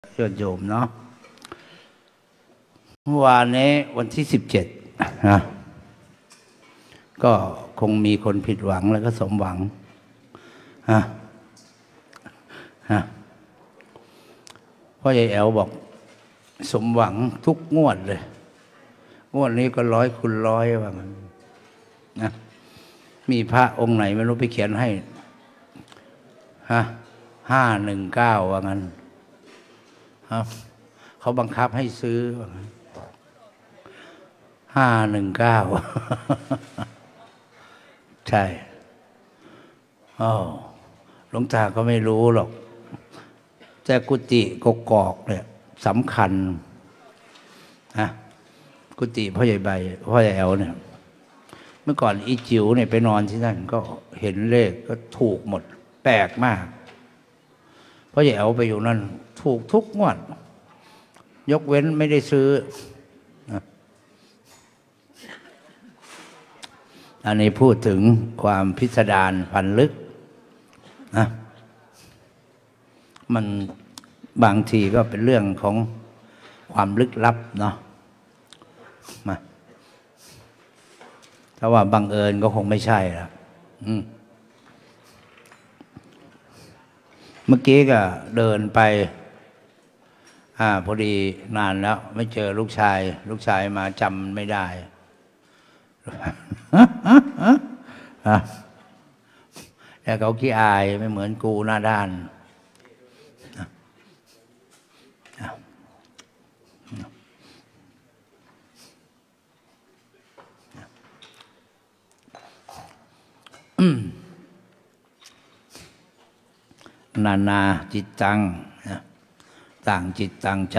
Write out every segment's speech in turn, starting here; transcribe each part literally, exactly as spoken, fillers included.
โยมโยมเนาะเมื่อวานนี้วันที่สิบเจ็ดนะก็คงมีคนผิดหวังแล้วก็สมหวังฮะฮะพ่อใหญ่แอลบอกสมหวังทุกงวดเลยงวดนี้ก็ร้อยคูณร้อยว่างั้นนะมีพระองค์ไหนไม่รู้ไปเขียนให้ฮะห้าหนึ่งเก้าว่างั้นครับเขาบังคับให้ซื้อว่างั้นห้าหนึ่งเก้าใช่อ๋อหลวงตาก็ไม่รู้หรอกแต่กุฏิกกอกเนี่ยสำคัญนะกุฏิพ่อใหญ่ใบพ่อใหญ่แอลเนี่ยเมื่อก่อนอีจิ๋วเนี่ยไปนอนที่นั่นก็เห็นเลขก็ถูกหมดแปลกมากพ่อใหญ่แอลไปอยู่นั่นถูกทุกงวดยกเว้นไม่ได้ซื้ออันนี้พูดถึงความพิสดารพันลึกนะมันบางทีก็เป็นเรื่องของความลึกลับเนาะมาถ้าว่าบังเอิญก็คงไม่ใช่ละอืมเมื่อกี้ก็เดินไปอ่าพอดีนานแล้วไม่เจอลูกชายลูกชายมาจำไม่ได้แต่เขาขี้อายไม่เหมือนกูหน้าด้านนานาจิตตังต่างจิตต่างใจ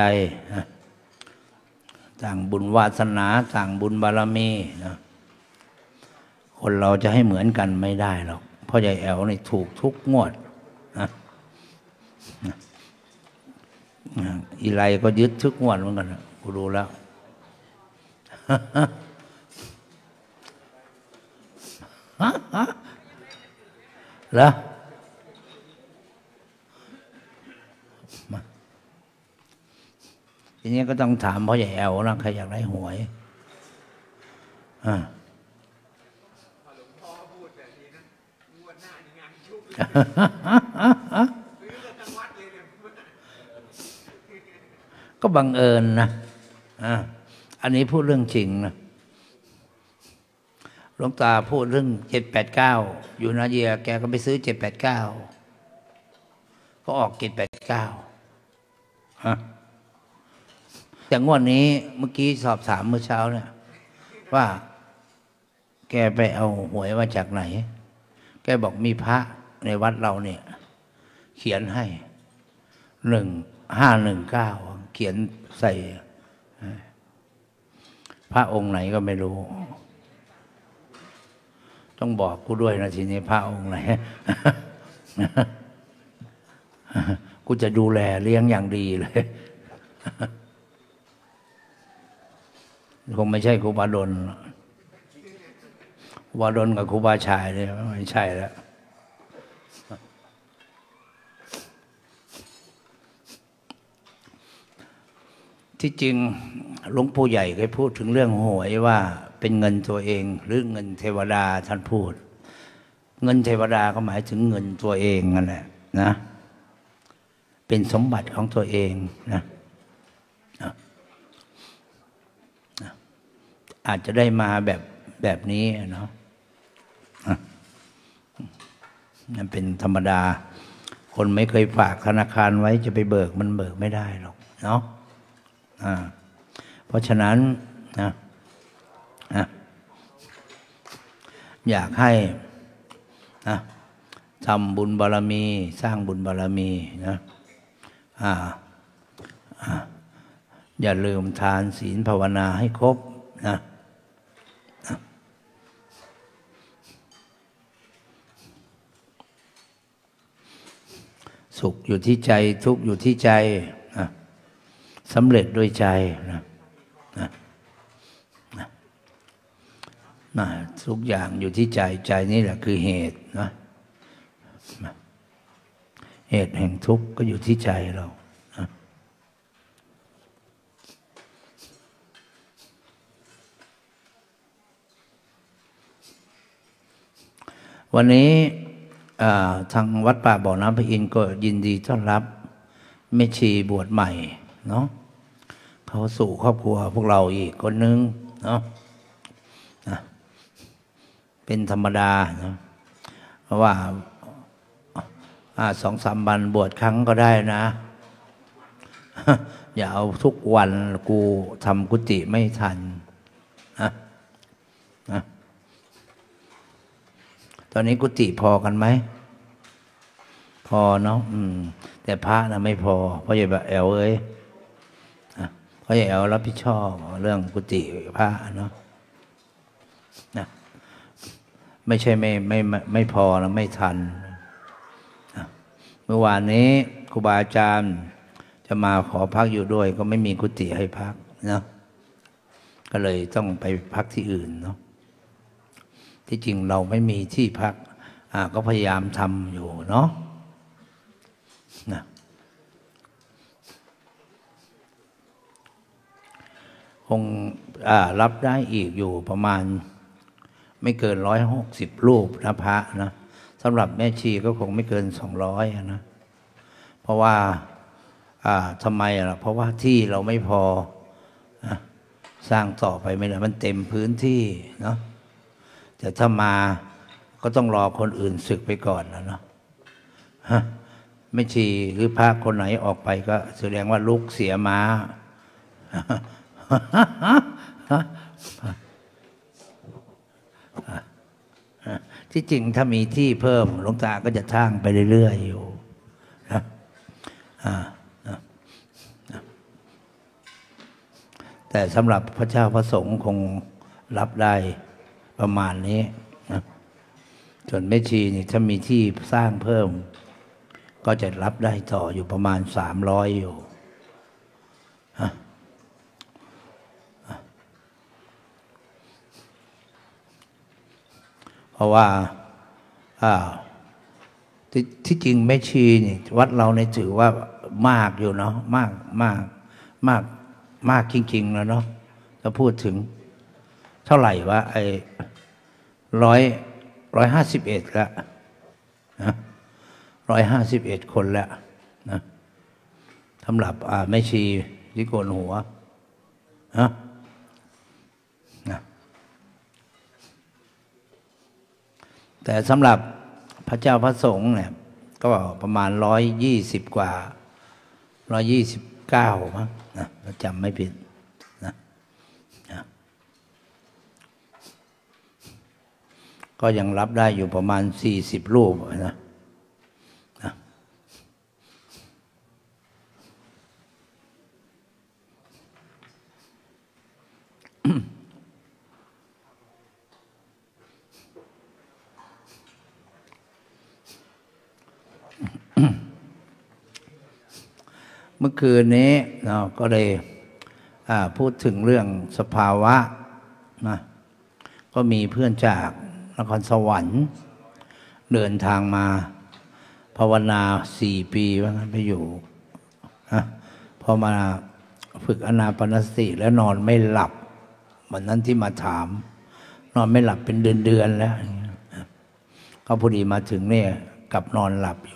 ต่างบุญวาสนาต่างบุญบารมีนะคนเราจะให้เหมือนกันไม่ได้หรอกพ่อใหญ่แอลนี่ถูกทุกงวดนะอีไลก็ยึดทุกงวดเหมือนกันกูรู้แล้วแล้วทีนี้ก็ต้องถามพ่อใหญ่แอลนะใครอยากได้หวยอ่าก็บังเอิญนะอ่าอันนี้พูดเรื่องจริงนะหลวงตาพูดเรื่องเจ็ดแปดเก้าอยู่นาเยียแกก็ไปซื้อเจ็ดแปดเก้าก็ออกเจ็ดแปดเก้าฮะแต่งวดนี้เมื่อกี้สอบถามเมื่อเช้าเนี่ยว่าแกไปเอาหวยมาจากไหนแกบอกมีพระในวัดเราเนี่ยเขียนให้หนึ่งห้าหนึ่งเก้าเขียนใส่พระองค์ไหนก็ไม่รู้ต้องบอกกูด้วยนะทีนี้พระองค์ไหนกูจะดูแลเลี้ยงอย่างดีเลยคงไม่ใช่ครูบาดลครูบาดลกับครูบาชายเลยไม่ใช่แล้วที่จริงหลวงปู่ใหญ่เคยพูดถึงเรื่องหวยว่าเป็นเงินตัวเองหรือเงินเทวดาท่านพูดเงินเทวดาก็หมายถึงเงินตัวเองนั่นแหละนะเป็นสมบัติของตัวเองนะอาจจะได้มาแบบแบบนี้เนาะนั่นเป็นธรรมดาคนไม่เคยฝากธนาคารไว้จะไปเบิกมันเบิกไม่ได้หรอกเนาะอ่าเพราะฉะนั้นนะนะอยากให้นะทำบุญบารมีสร้างบุญบารมีนะอ่าอ่าอย่าลืมทานศีลภาวนาให้ครบนะสุขอยู่ที่ใจทุกข์อยู่ที่ใจนะสำเร็จด้วยใจนะนะนะนะทุกอย่างอยู่ที่ใจใจนี่แหละคือเหตุนะเหตุแห่งทุกข์ก็อยู่ที่ใจเรานะวันนี้ทางวัดป่าบ่อน้ำพระอินทร์ก็ยินดีต้อนรับแม่ชีบวชใหม่เนาะเขาสู่ครอบครัวพวกเราอีกคนนึงเนาะนะเป็นธรรมดาเนาะเพราะว่าสองสามวันบวชครั้งก็ได้นะ อย่าเอาทุกวันกูทำกุฏิไม่ทันนะนะตอนนี้กุฏิพอกันไหมพอเนาะอืมแต่พระนะไม่พอเพราะอย่าแบบแอลเอ้ยเพราะอย่าแอลรับผิดชอบเรื่องกุฏิพระเนาะนะไม่ใช่ไม่ไม่ไม่พอนะไม่ทันนะเมื่อวานนี้ครูบาอาจารย์จะมาขอพักอยู่ด้วยก็ไม่มีกุฏิให้พักเนาะก็เลยต้องไปพักที่อื่นเนาะที่จริงเราไม่มีที่พักก็พยายามทำอยู่เนาะนะคงรับได้อีกอยู่ประมาณไม่เกินร้อยหกสิบรูปนะพระนะสำหรับแม่ชีก็คงไม่เกินสองร้อยนะเพราะว่าทำไมล่ะเพราะว่าที่เราไม่พอนะสร้างต่อไปไม่ได้มันเต็มพื้นที่เนาะแต่ถ้ามาก็ต้องรอคนอื่นศึกไปก่อนนะเนาะไม่ชีหรือพระคนไหนออกไปก็แสดงว่าลุกเสียม้า ที่จริงถ้ามีที่เพิ่มหลวงตาก็จะสร้างไปเรื่อยๆอยู่นะแต่สำหรับพระเจ้าพระสงฆ์คงรับได้ประมาณนี้นะส่วนแม่ชีนี่ถ้ามีที่สร้างเพิ่มก็จะรับได้ต่ออยู่ประมาณสามร้อยอยู่เพราะว่าท, ที่จริงแม่ชีนี่วัดเราในถือว่ามากอยู่เนาะมากมากมากมากจริงๆแล้วเนาะถ้าพูดถึงเท่าไหร่วะไอ้ร้อยร้อยห้าสิบเอ็ดละนะร้อยห้าสิบเอ็ดคนแล้วนะสำหรับอ่าแม่ชีที่โกนหัวนะนะแต่สำหรับพระเจ้าพระสงฆ์เนี่ยก็ประมาณร้อยยี่สิบกว่าร้อยยี่สิบเก้ามั้งนะจำไม่ผิดนะนะก็ยังรับได้อยู่ประมาณสี่สิบรูปนะนะเมื่อคืนนี้เราก็เลยพูดถึงเรื่องสภาวะนะก็มีเพื่อนจากนครสวรรค์เดินทางมาภาวนาสี่ปีว่างั้นไปอยู่นะพอมาฝึกอานาปานสติแล้วนอนไม่หลับวันนั้นที่มาถามนอนไม่หลับเป็นเดือนๆแล้วก็พอดีมาถึงเนี่ยกลับนอนหลับอยู่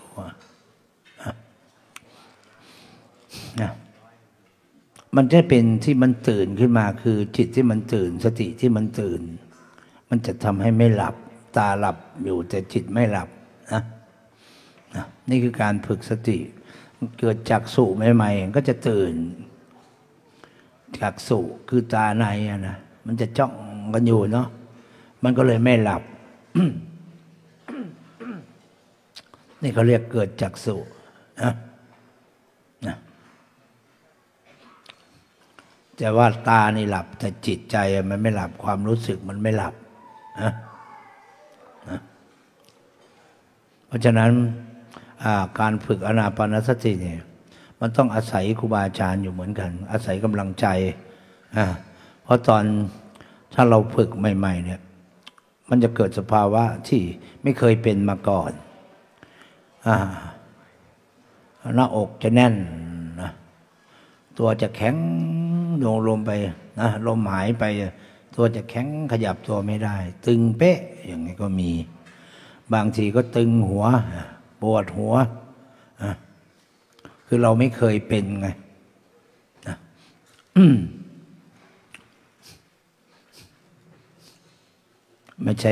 นะมันจะเป็นที่มันตื่นขึ้นมาคือจิตที่มันตื่นสติที่มันตื่นมันจะทำให้ไม่หลับตาหลับอยู่แต่จิตไม่หลับนะนะนี่คือการฝึกสติเกิดจากสุใหม่ๆก็จะตื่นจากสุคือตาในอะนะมันจะจ้องกันอยู่เนาะมันก็เลยไม่หลับ นี่เขาเรียกเกิดจากสุนะนะแต่ว่าตานี่หลับแต่จิตใจมันไม่หลับความรู้สึกมันไม่หลับนะนะเพราะฉะนั้นการฝึกอานาปานสติเนี่ยมันต้องอาศัยครูบาอาจารย์อยู่เหมือนกันอาศัยกำลังใจเพราะตอนถ้าเราฝึกใหม่ๆเนี่ยมันจะเกิดสภาวะที่ไม่เคยเป็นมาก่อนหน้าอกจะแน่นนะตัวจะแข็งลงลมไปนะลมหายไปตัวจะแข็งขยับตัวไม่ได้ตึงเป๊ะอย่างนี้ก็มีบางทีก็ตึงหัวปวดหัวคือเราไม่เคยเป็นไงไม่ใช่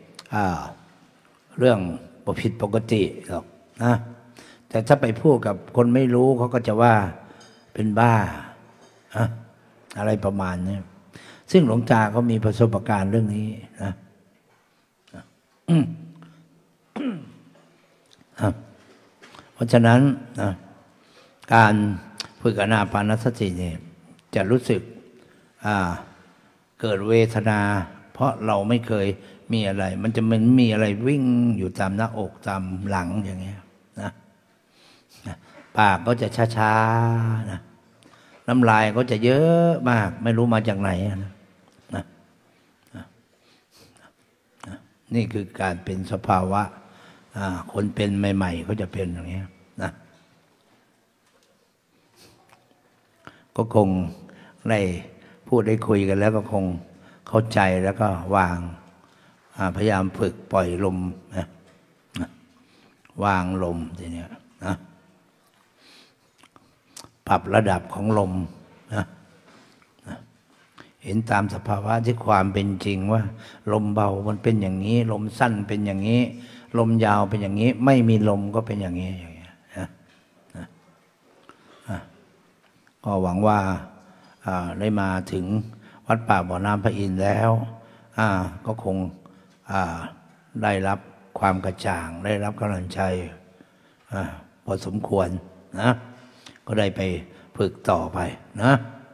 เรื่องผิดปกติหรอกนะแต่ถ้าไปพูดกับคนไม่รู้เขาก็จะว่าเป็นบ้าอะอะไรประมาณนี้ซึ่งหลวงตาเขามีประสบการณ์เรื่องนี้นะเพราะฉะนั้นนะการฝึกอานาปานสติเนี่ยจะรู้สึกเกิดเวทนาเพราะเราไม่เคยมีอะไรมันจะมันมีอะไรวิ่งอยู่ตามหน้าอกตามหลังอย่างเงี้ยนะปากก็จะช้าๆนะน้ำลายก็จะเยอะมากไม่รู้มาจากไหนนะนะนี่คือการเป็นสภาวะคนเป็นใหม่ๆเขาจะเป็นอย่างเงี้ยนะก็คงได้พูดได้คุยกันแล้วก็คงเข้าใจแล้วก็วางพยายามฝึกปล่อยลมนะวางลมทีเนี้ยนะปรับระดับของลมนะเห็นตามสภาวะที่ความเป็นจริงว่าลมเบามันเป็นอย่างนี้ลมสั้นเป็นอย่างนี้ลมยาวเป็นอย่างนี้ไม่มีลมก็เป็นอย่างนี้อย่างเงี้ยนะก็หวังว่าได้มาถึงวัดป่าบ่อน้ำพระอินทร์แล้วก็คงได้รับความกระจ่างได้รับกำลังใจพอสมควรนะก็ได้ไปฝึกต่อไปนะ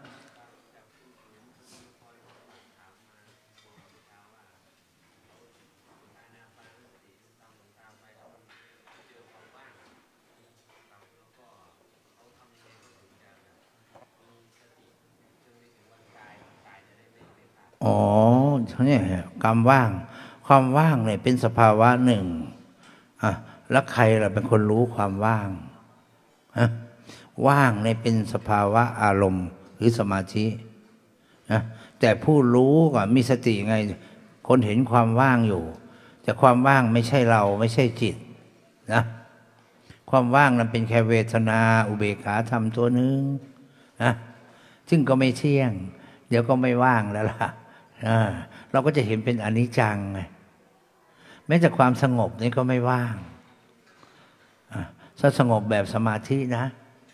อ๋อเนี่ยความว่างความว่างเนี่ยเป็นสภาวะหนึ่งอ่ะแล้วใครล่ะเป็นคนรู้ความว่างฮะว่างเนี่ยเป็นสภาวะอารมณ์หรือสมาธินะแต่ผู้รู้ก็มีสติไงคนเห็นความว่างอยู่แต่ความว่างไม่ใช่เราไม่ใช่จิตนะความว่างนั้นเป็นแค่เวทนาอุเบกขาธรรมตัวนึงนะซึ่งก็ไม่เที่ยงเดี๋ยวก็ไม่ว่างแล้วล่ะเราก็จะเห็นเป็นอนิจจังไงแม้แต่ความสงบนี่ก็ไม่ว่างถ้าสงบแบบสมาธินะ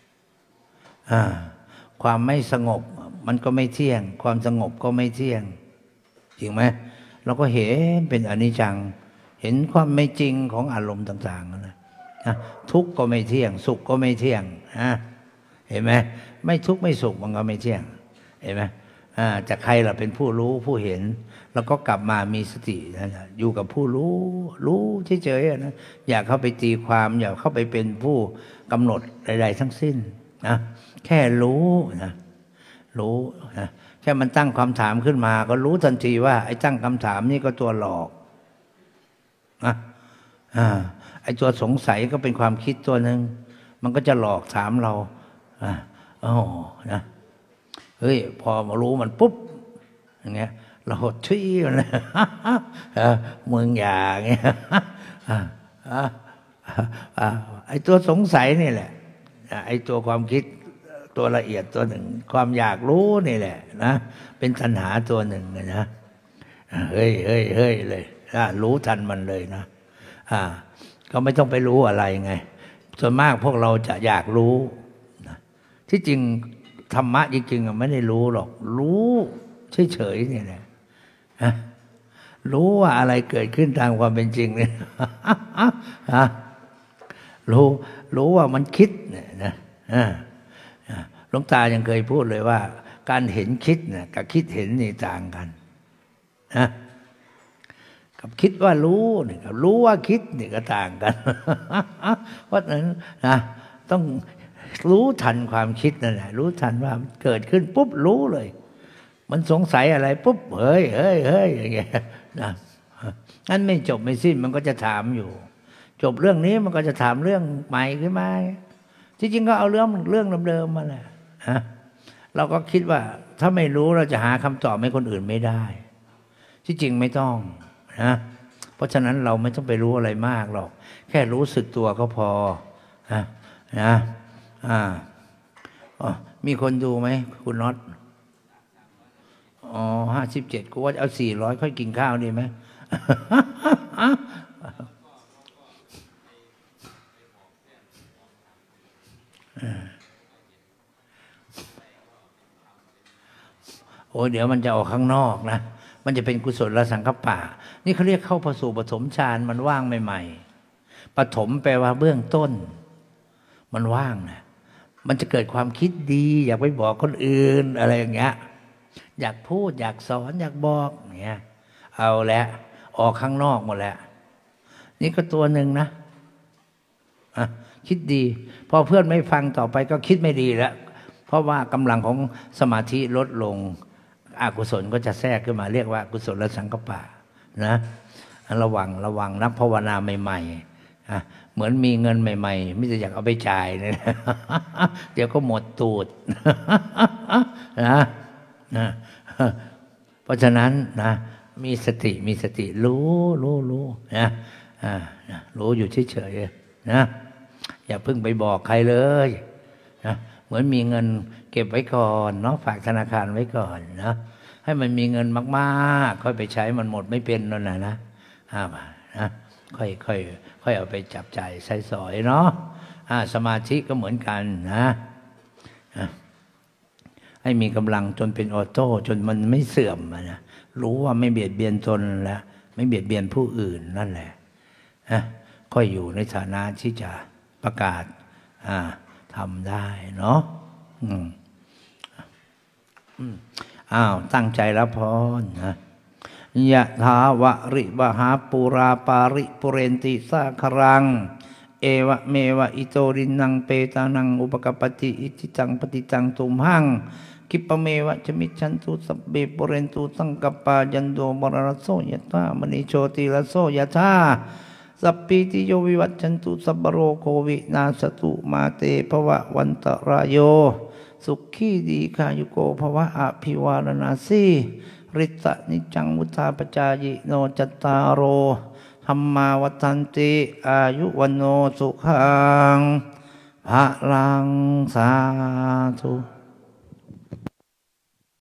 ความไม่สงบมันก็ไม่เที่ยงความสงบก็ไม่เที่ยงจริงไหมเราก็เห็นเป็นอนิจจังเห็นความไม่จริงของอารมณ์ต่างๆนะทุกข์ก็ไม่เที่ยงสุขก็ไม่เที่ยงเห็นไหมไม่ทุกข์ไม่สุขมันก็ไม่เที่ยงเห็นไหมจากใครล่ะเป็นผู้รู้ผู้เห็นแล้วก็กลับมามีสตินะอยู่กับผู้รู้รู้เฉยๆนะอย่าเข้าไปตีความอย่าเข้าไปเป็นผู้กำหนดใดๆทั้งสิ้นนะแค่รู้นะรู้นะแค่มันตั้งคำถามขึ้นมาก็รู้ทันทีว่าไอ้ตั้งคำถามนี่ก็ตัวหลอกนะอ่าไอ้ตัวสงสัยก็เป็นความคิดตัวหนึ่งมันก็จะหลอกถามเราอ่าอ๋อนะเฮ้ยพอมารู้มันปุ๊บอย่างเงี้ยเราชี้มันเลยมึงอย่าเงี้ยไอ้ตัวสงสัยนี่แหละไอ้ตัวความคิดตัวละเอียดตัวหนึ่งความอยากรู้นี่แหละนะเป็นตัณหาตัวหนึ่งนะเฮ้ยเฮ้ยเฮ้ยเลยรู้ทันมันเลยนะอ่าก็ไม่ต้องไปรู้อะไรไงส่วนมากพวกเราจะอยากรู้ที่จริงธรรมะจริงๆไม่ได้รู้หรอกรู้เฉยๆนี่แหละรู้ว่าอะไรเกิดขึ้นตามความเป็นจริงเนี่ยรู้รู้ว่ามันคิดเนี่ยนะหลวงตายังเคยพูดเลยว่าการเห็นคิดเนี่ยกับคิดเห็นนี่ต่างกันนะกับคิดว่ารู้นี่กับรู้ว่าคิดนี่ก็ต่างกันเพราะฉะนั้นนะต้องรู้ทันความคิดนั่นแหละรู้ทันว่าเกิดขึ้นปุ๊บรู้เลยมันสงสัยอะไรปุ๊บเฮ้ยเฮ้ยเฮ้ยอย่างเงี้ยนะงั้นไม่จบไม่สิ้นมันก็จะถามอยู่จบเรื่องนี้มันก็จะถามเรื่องใหม่ขึ้นมาที่จริงก็เอาเรื่องเรื่องเดิมๆมาแหละเราก็คิดว่าถ้าไม่รู้เราจะหาคำตอบให้คนอื่นไม่ได้ที่จริงไม่ต้องนะพราะฉะนั้นเราไม่ต้องไปรู้อะไรมากหรอกแค่รู้สึกตัวก็พอนะนะอ่าอ๋อมีคนดูไหมคุณน็อตอ๋อห้าสิบเจ็ดกูว่าเอาสี่ร้อยค่อยกินข้าวดีไหม โอ้เดี๋ยวมันจะออกข้างนอกนะมันจะเป็นกุศลสังคปะนี่เขาเรียกเข้าพสู่ปฐมฌานมันว่างใหม่ๆปฐมแปลว่าเบื้องต้นมันว่างนะมันจะเกิดความคิดดีอยากไปบอกคนอื่นอะไรอย่างเงี้ยอยากพูดอยากสอนอยากบอกเงี้ยเอาแล้วออกข้างนอกหมดแล้วนี่ก็ตัวหนึ่งนะอ่ะคิดดีพอเพื่อนไม่ฟังต่อไปก็คิดไม่ดีแล้วเพราะว่ากำลังของสมาธิลดลงอกุศลก็จะแทรกขึ้นมาเรียกว่ากุศลสังคปะนะระวังระวังนักภาวนาใหม่ๆเหมือนมีเงินใหม่ๆไม่จะอยากเอาไปจ่ายเลยนะเดี๋ยวก็หมดตูดนะนะเพราะฉะนั้นนะมีสติมีสติรู้รู้รู้นะรู้อยู่เฉยๆนะอย่าเพิ่งไปบอกใครเลยนะเหมือนมีเงินเก็บไว้ก่อนเนาะฝากธนาคารไว้ก่อนนะให้มันมีเงินมากๆค่อยไปใช้มันหมดไม่เป็นนั่นแหละนะอ่านะค่อยค่อยค่อยเอาไปจับจ่ายใช้สอยเนาะอ่าสมาธิก็เหมือนกันนะให้มีกำลังจนเป็นออโต้จนมันไม่เสื่อมนะรู้ว่าไม่เบียดเบียนตนแล้วไม่เบียดเบียนผู้อื่นนั่นแหละนะค่อยอยู่ในฐานะที่จะประกาศอ่าทำได้เนาะอืมอ้าวตั้งใจรับพรนะยะถาวะริวหาปุราปาริปุเรนติสาครังเอวะเมวะอิโตรินังเปตานังอุปกปติอิจิตังปฏิตังตุมหังกิปเมวะจมิชันตุสัพเบปุเรนตุสังกปายันโดมรณโสยะถามณีโชติละโสยะถาสัพพิติโยวิวัชชันตุสัพพโรโควินาสตุมาเตภวะวันตรายโยสุขีดีคายุโกภวะอภิวารณาสีริตะนิจังวุธาปจายโนจัตตารโอธรรมาวัฏันติอายุวันโนสุขังภะลังสาธุ